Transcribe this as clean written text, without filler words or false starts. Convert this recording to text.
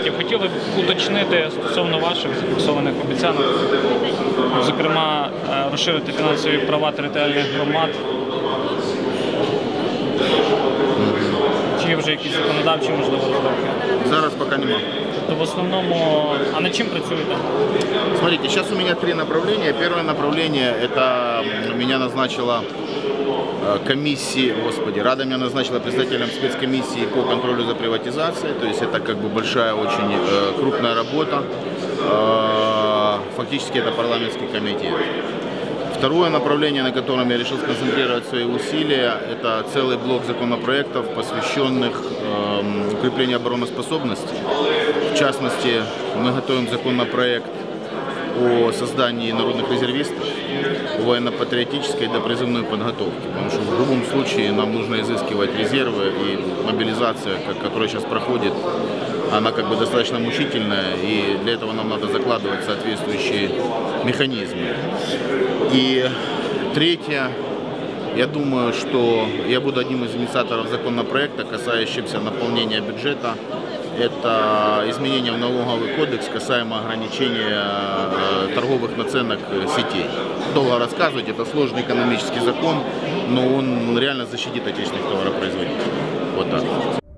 депутатів. Хотіли б уточнити стосовно ваших зафіксованих обіцянок, зокрема, розширити фінансові права територіальних громад. Чи є вже якісь законодавчі, можливо, розробки? Зараз пока нема. То в основному, а над чим працюєте? Смотрите, сейчас у меня 3 направления. Первое направление – это меня назначила комиссия, господи, Рада меня назначила председателем спецкомиссии по контролю за приватизацией. То есть это как бы большая, очень крупная работа. Фактически это парламентский комитет. Второе направление, на котором я решил сконцентрировать свои усилия, это целый блок законопроектов, посвященных укреплению обороноспособности. В частности, мы готовим законопроект о создании народных резервистов, военно-патриотической и допризывной подготовки. Потому что в любом случае нам нужно изыскивать резервы, и мобилизация, которая сейчас проходит, она как бы достаточно мучительная, и для этого нам надо закладывать соответствующие механизмы. И третье, я думаю, что я буду одним из инициаторов законопроекта, касающегося наполнения бюджета. Это изменение в налоговый кодекс касаемо ограничения торговых наценок сетей. Долго рассказывать, это сложный экономический закон, но он реально защитит отечественных товаропроизводителей. Вот так.